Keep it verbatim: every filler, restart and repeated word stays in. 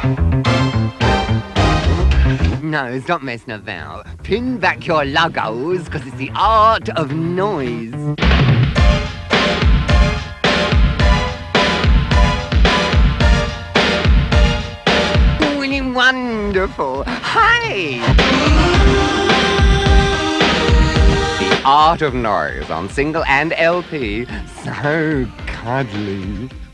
No, stop messing about. Pin back your luggos, because it's the art of noise. Really wonderful. Hi! The art of noise on single and L P. So cuddly.